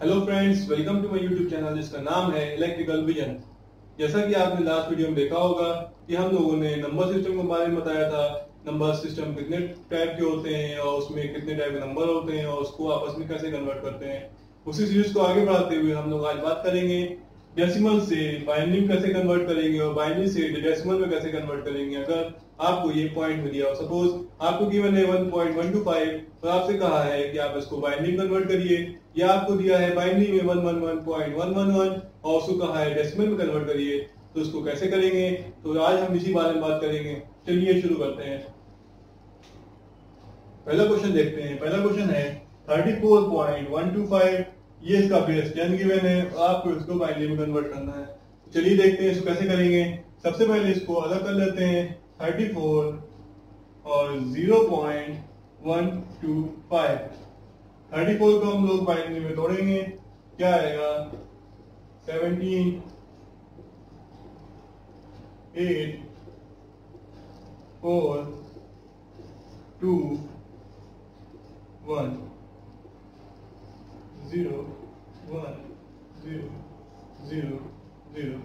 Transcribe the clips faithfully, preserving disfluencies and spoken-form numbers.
Hello friends, welcome to my YouTube channel जिसका नाम है इलेक्ट्रिकल विजन। जैसा कि आपने लास्ट वीडियो में देखा होगा कि हम लोगों ने नंबर सिस्टम के बारे में बताया था। नंबर सिस्टम कितने टाइप के होते हैं और उसमें कितने टाइप के नंबर होते हैं और उसको आपस में कैसे कन्वर्ट करते हैं। उसी सीरीज को आगे बढ़ाते हुए हम लोग आज बात करेंगे डेसिमल से बाइनरी कैसे कन्वर्ट करेंगे और बाइनरी से डेसिमल में कैसे कन्वर्ट करेंगे। अगर आपको ये पॉइंट मिल गया, सपोज आपको गिवन है one point one two five और आपसे कहा है कि आप इसको बाइनरी में कन्वर्ट करिए, या आपको दिया है बाइनरी में one one one point one one one और उसको कहा है डेसिमल में कन्वर्ट करिए, तो उसको कैसे करेंगे। तो आज हम इसी बारे में बात करेंगे। चलिए शुरू करते हैं। पहला क्वेश्चन देखते हैं। पहला क्वेश्चन है thirty four point one two five, ये इसका बेस टेन गिवन है और आपको इसको बाइनरी में कन्वर्ट करना है। चलिए देखते हैं इसको कैसे करेंगे। सबसे पहले इसको अलग कर लेते हैं, थर्टी फोर और zero point one two five. Thirty four को हम लोग बाइनरी में तोड़ेंगे, क्या आएगा seventeen, eight, four, two, one, zero, one, zero, zero, zero.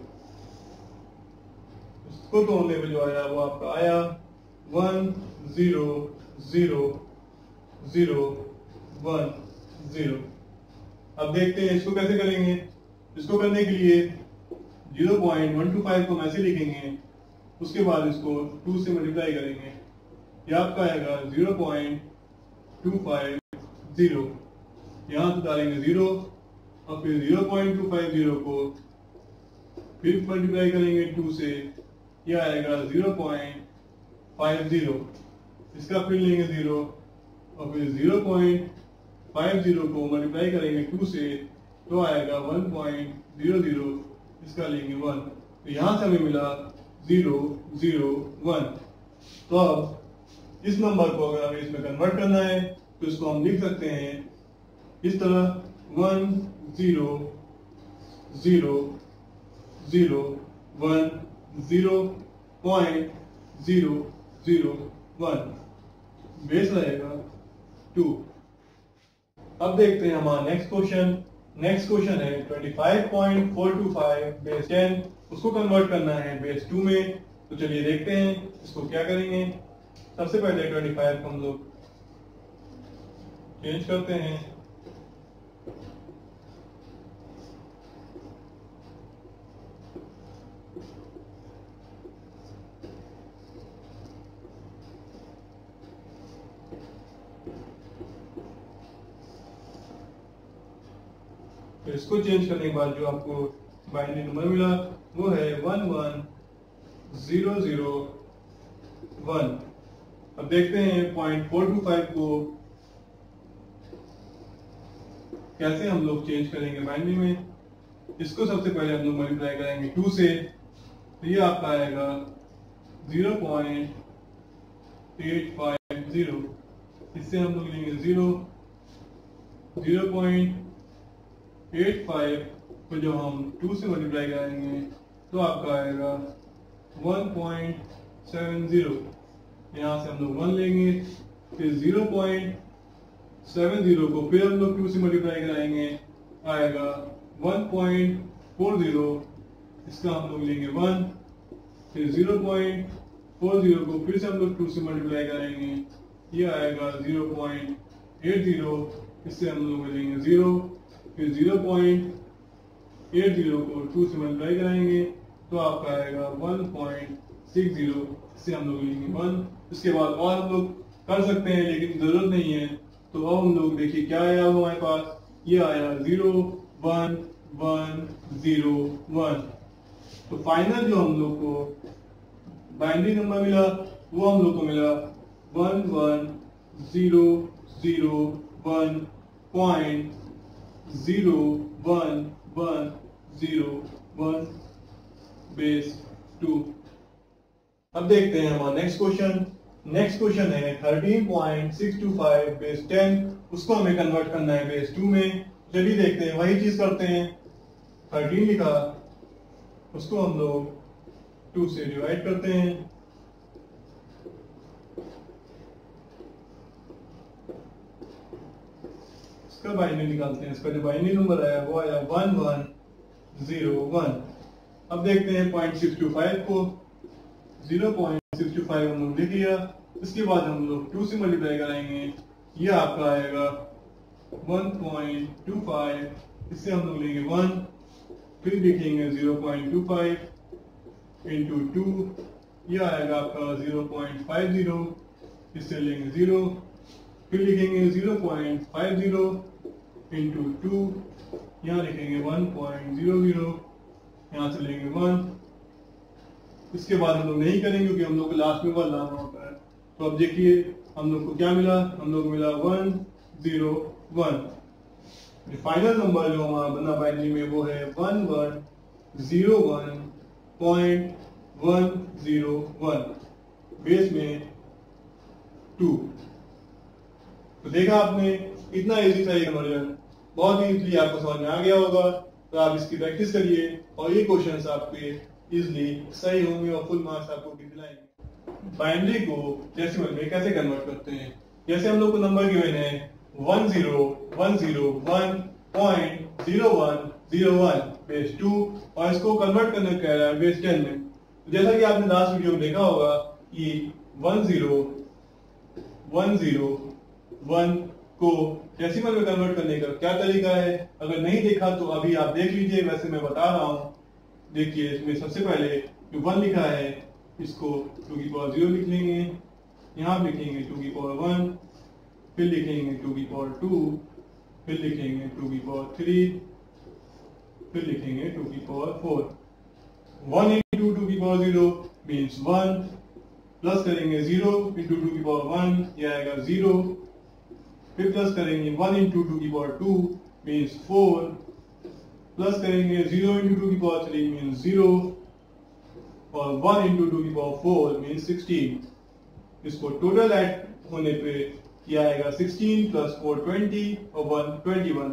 इसको तोड़ने पे जो आया वो आपका आया one, zero, zero, zero, one, zero. अब देखते हैं इसको कैसे करेंगे। इसको करने के लिए zero point one two five को हम ऐसे लिखेंगे, उसके बाद इसको टू से मल्टीप्लाई करेंगे, ये आपका आएगा zero point two five zero. यहाँ से डालेंगे जीरो और फिर zero point two five zero को फिर मल्टीप्लाई करेंगे टू से, यह आएगा जीरो पॉइंट फाइव जीरो। इसका फिर लेंगे जीरो और फिर जीरो पॉइंट फाइव जीरो को मल्टीप्लाई करेंगे टू से, तो आएगा वन पॉइंट जीरो जीरो। इसका लेंगे वन, तो यहां से हमें मिला जीरो जीरो वन। तो अब इस नंबर को अगर हमें इसमें कन्वर्ट करना है तो इसको हम लिख सकते हैं इस तरह, one zero zero zero one zero point zero zero one, base रहेगा टू। अब देखते हैं हमारा नेक्स्ट क्वेश्चन। नेक्स्ट क्वेश्चन है twenty five point four two five base ten, उसको कन्वर्ट करना है बेस टू में। तो चलिए देखते हैं इसको क्या करेंगे। सबसे पहले ट्वेंटी फाइव को हम लोग चेंज करते हैं, तो इसको चेंज करने के बाद जो आपको बाइनरी नंबर मिला वो है one one zero zero one. अब देखते हैं पॉइंट फोर टू फाइव को कैसे हम लोग चेंज करेंगे बाइनरी में। इसको सबसे पहले हम लोग मल्टीप्लाई करेंगे टू से, तो ये आपका आएगा zero point eight five zero. इससे हम लोग लेंगे zero, zero point eight five को जो हम टू से मल्टीप्लाई करेंगे तो आपका आएगा वन पॉइंट सेवन जीरो। यहाँ से हम लोग वन लेंगे, फिर जीरो पॉइंट सेवन जीरो को फिर हम लोग टू से मल्टीप्लाई कराएंगे, आएगा वन पॉइंट फोर जीरो। इसका हम लोग लेंगे वन, फिर जीरो पॉइंट फोर जीरो को फिर से हम लोग टू से मल्टीप्लाई करेंगे, ये आएगा जीरो पॉइंट एट जीरो। इससे हम लोग लेंगे जीरो, फिर जीरो पॉइंट एट जीरो को टू से मल्टीप्लाई कराएंगे तो आपका आएगा वन पॉइंट सिक्स जीरो। इससे हम लोग लेंगे वन। इसके बाद और हम लोग कर सकते हैं लेकिन जरूरत नहीं है। तो अब हम लोग देखिए क्या आया हमारे पास, ये आया zero one one zero one. तो फाइनल जो हम लोग को बाइनरी नंबर मिला वो हम लोग को मिला one one zero zero one point zero one one zero one base two. अब देखते हैं हमारा नेक्स्ट क्वेश्चन। नेक्स्ट क्वेश्चन है thirteen point six two five base ten, उसको हमें कन्वर्ट करना है बेस टू में। चलिए देखते हैं, वही चीज करते हैं। थर्टीन लिखा, उसको हम लोग टू से डिवाइड करते हैं, इसका बाइनरी निकालते हैं। इसका जो बाइनरी नंबर आया वो आया वन वन जीरो वन। अब देखते हैं पॉइंट सिक्स टू फाइव को, zero point six two five हम लोग लिख लिया। इसके बाद हम लोग टू से मल्टीप्लाई कराएंगे, ये आपका आएगा वन पॉइंट टू फाइव, इससे हम लोग लेंगे वन, फिर लिखेंगे zero point two five into two, यह आएगा आपका जीरो पॉइंट फाइव जीरो, इससे लेंगे जीरो, फिर लिखेंगे zero point five zero into two, यहाँ लिखेंगे वन पॉइंट जीरो जीरो, यहाँ से लेंगे वन। इसके बाद हम लोग नहीं करेंगे क्योंकि हम लोग को लास्ट में वन लाना होता है। तो अब देखिए हम लोग को क्या मिला, हम लोग को मिला one zero one. Final number जो हमारा बना बाइनरी में वो है one one zero one point one zero one, base में टू। तो देखा आपने, इतना इजी था ये कन्वर्जन, बहुत ही इजीली आपको समझ में आ गया होगा। तो आप इसकी प्रैक्टिस करिए और ये क्वेश्चंस आपके इजीली सही होंगे और फुल मार्क्स आपको दिलाएंगे। बाइनरी को डेसिमल में कैसे कन्वर्ट करते हैं, जैसे हम लोग को नंबर गिवन है one zero one zero one point zero one zero one base two, और इसको कन्वर्ट करने कह रहा है बेस टेन में। जैसा कि आपने लास्ट वीडियो में देखा होगा कि one zero one zero one को डेसिमल में कन्वर्ट करने का क्या तरीका है, अगर नहीं देखा तो अभी आप देख लीजिए, वैसे मैं बता रहा हूँ। देखिए इसमें सबसे पहले जो वन लिखा है इसको टू की पावर जीरो लिख लेंगे, यहाँ लिखेंगे टू की पावर वन, फिर लिखेंगे टू की पावर टू, फिर लिखेंगे टू की पावर थ्री, फिर लिखेंगे टू की power four. One into two की power zero means one, plus करेंगे जीरो इंटू टू की पावर वन, यह आएगा जीरो, फिर प्लस करेंगे वन इंटू टू की power two means four, plus करेंगे जीरो इंटू टू की पावर थ्री मीन्स जीरो, और वन इंटू टू की पावर फोर मीन्स सिक्सटीन। इसको टोटल ऐड होने पे क्या आएगा सिक्सटीन प्लस फोर ट्वेंटी और वन ट्वेंटी वन।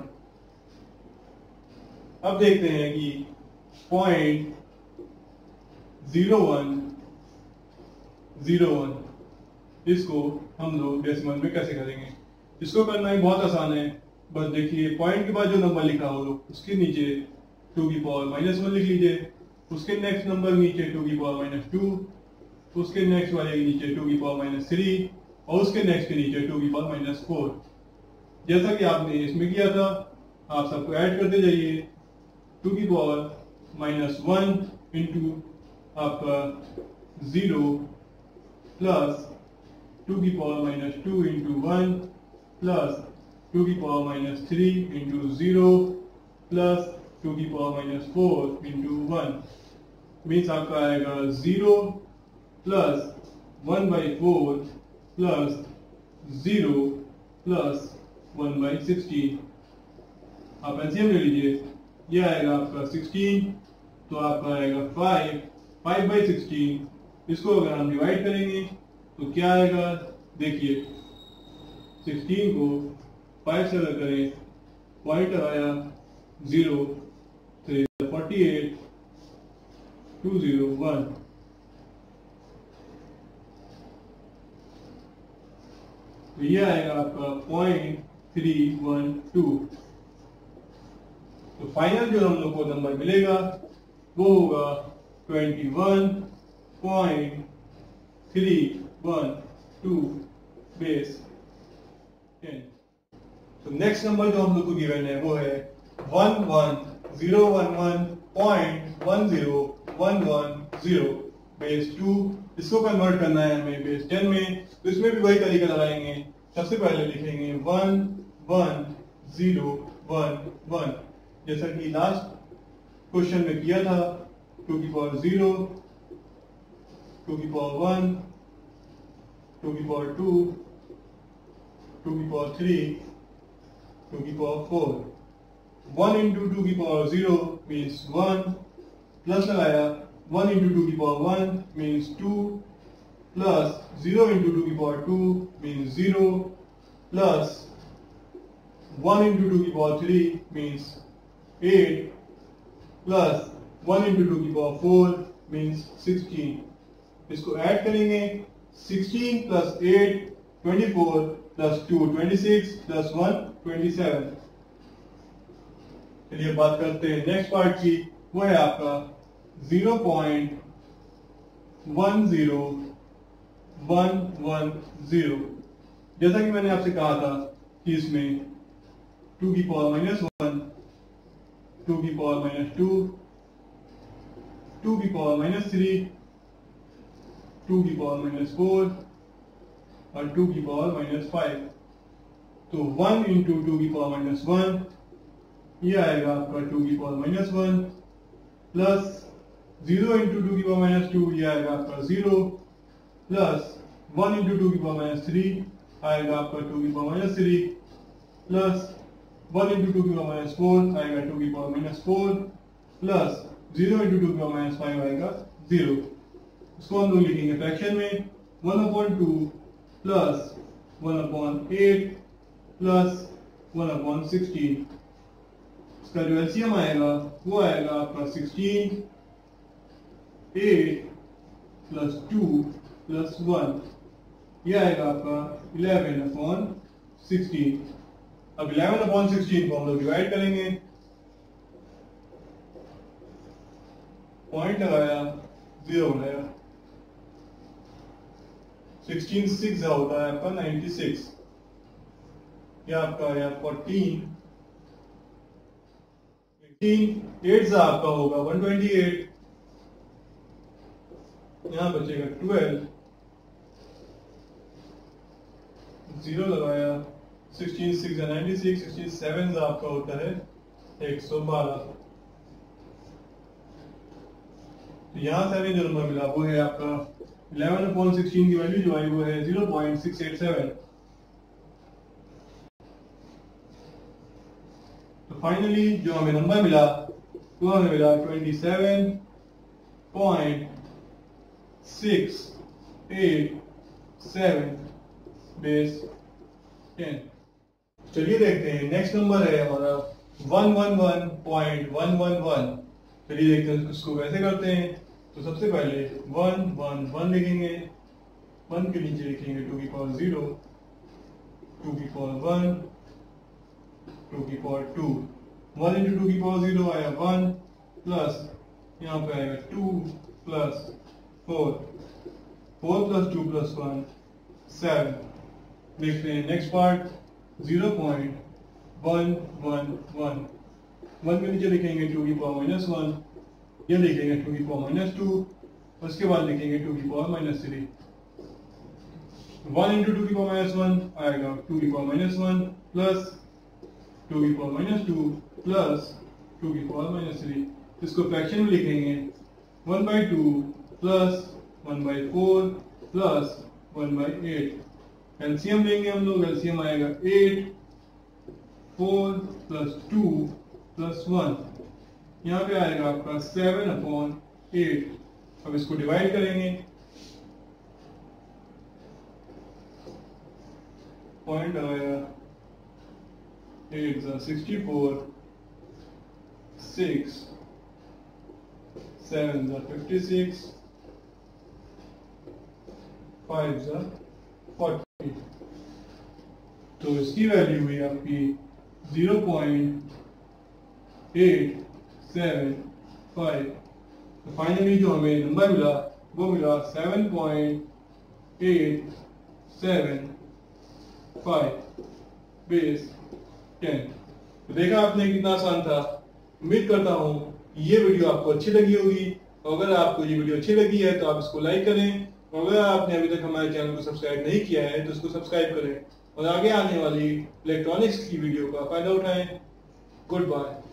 अब देखते हैं कि point zero one zero one इसको हम लोग डेसिमल में कैसे करेंगे। इसको करना ही बहुत आसान है, बस देखिए पॉइंट के बाद जो नंबर लिखा हो उसके नीचे टू की पावर माइनस वन लिख लीजिए, उसके नेक्स्ट नंबर नीचे टू की पावर माइनस टू, उसके नेक्स्ट वाले के नीचे टू की पावर माइनस थ्री, और उसके नेक्स्ट के नीचे टू की पावर माइनस फोर। जैसा कि आपने इसमें किया था, आप सबको ऐड करते जाइए। टू की पावर माइनस वन इंटू आपका जीरो प्लस टू की power minus two into one plus two की power minus three into zero plus two की power minus four into one, means आपका आएगा zero plus one by four plus zero plus one by sixteen. आप LCM ले लीजिए, यह आएगा आपका सिक्सटीन, तो आपका आएगा फाइव, फाइव बाई सिक्सटीन। इसको अगर हम डिवाइड करेंगे तो क्या आएगा, देखिए सिक्सटीन को फाइव से अगर करें, पॉइंट आया zero, forty eight, two zero one. तो ये आएगा आपका पॉइंट थ्री वन टू। तो फाइनल जो हम लोग को नंबर मिलेगा वो होगा twenty one point three one two base ten. तो नेक्स्ट नंबर जो हम लोग को गिवन है वो है one one zero one one point one zero one one zero base two. इसको कन्वर्ट करना है हमें बेस टेन में, तो इसमें भी वही तरीका लगाएंगे। सबसे पहले लिखेंगे one one zero one one, जैसा कि लास्ट क्वेश्चन में किया था। टू की पावर जीरो, टू की पावर वन, टू की पावर टू, टू की पावर थ्री, टू की power four. One into two की power zero means one, plus लगाया वन इंटू टू की power one means two, plus zero into two की power two means zero, plus one into two की power three means eight, plus one into two की power four means sixteen. इसको add करेंगे, sixteen plus eight twenty four, plus two twenty six plus one twenty seven. चलिए बात करते हैं next part की, वो है आपका zero point one zero one one zero. जैसा कि मैंने आपसे कहा था कि इसमें टू की पावर माइनस वन, टू की पावर माइनस टू, टू की पावर माइनस थ्री, टू की पावर माइनस फोर और टू की पावर माइनस फाइव। तो वन इंटू टू की पावर माइनस वन, ये आएगा आपका टू की power minus one, plus zero into two की पावर माइनस टू, ये आएगा आपका zero, plus one into two की पावर माइनस थ्री आएगा आपका टू की power minus three, plus one into two की पावर माइनस फोर आएगा टू की power minus four, plus zero into two की पावर माइनस फाइव आएगा जीरो। इसको हम लोग लिखेंगे फ्रैक्शन में, one upon two plus one upon eight plus one upon sixteen. इसका जो एलसीएम आएगा वो आएगा आपका sixteen, eight plus two plus one, ये आएगा आपका इलेवन अपॉन सिक्सटीन। अब इलेवन अपॉन सिक्सटीन को हम लोग डिवाइड करेंगे, पॉइंट लगाया, जीरो बनाया, सिक्सटीन सिक्स होता है आपका नाइन्टी सिक्स, यह आपका आया फोर्टीन, एटीन, एट आपका होगा वन ट्वेंटी एट, यहां बचेगा ट्वेल्व, जीरो लगाया, sixteen six ninety six, sixteen seven आपका होता है एक सौ बारह। तो यहां से हमें जो नंबर मिला वो है आपका इलेवन अपॉन सिक्सटीन की वैल्यू जो आई वो है zero point six eight seven. तो फाइनली जो हमें नंबर मिला वो हमें मिला twenty seven point six eight seven base ten. चलिए देखते हैं नेक्स्ट नंबर है हमारा one one one point one one one. चलिए देखते हैं उसको कैसे करते हैं। तो सबसे पहले वन वन वन लिखेंगे, वन के नीचे लिखेंगे टू की पावर जीरो, टू की पावर वन, टू की power two, one into two की पावर जीरो आया वन, प्लस यहाँ पे आएगा two plus four, four plus two plus one seven. देखते हैं next part zero point one one one. One के नीचे लिखेंगे टू की पावर माइनस वन, ये लिखेंगे टू की पावर माइनस टू, उसके बाद लिखेंगे टू की power minus three. One into two की पावर माइनस वन आएगा टू की power minus one plus two की power minus two plus two की पावर माइनस थ्री। इसको फ्रैक्शन में लिखेंगे one by two plus one by four plus one by eight. LCM लेंगे हम लोग, एलसीएम आएगा eight, four plus two plus one, यहाँ पे आएगा आपका सेवन अपॉन एट। अब इसको डिवाइड करेंगे, पॉइंट आया एट जा सिक्सटी फोर, सिक्स, सेवन जा फिफ्टी सिक्स, फाइव जा फोर्टी। तो इसकी वैल्यू हुई आपकी zero point eight seven five. तो फाइनली जो हमें नंबर मिला वो मिला seven point eight seven five base ten. तो देखा आपने कितना आसान था। उम्मीद करता हूँ ये वीडियो आपको अच्छी लगी होगी। अगर आपको ये वीडियो अच्छी लगी है तो आप इसको लाइक करें, और अगर आपने अभी तक हमारे चैनल को सब्सक्राइब नहीं किया है तो इसको सब्सक्राइब करें और आगे आने वाली इलेक्ट्रॉनिक्स की वीडियो का फायदा उठाएं। Good bye.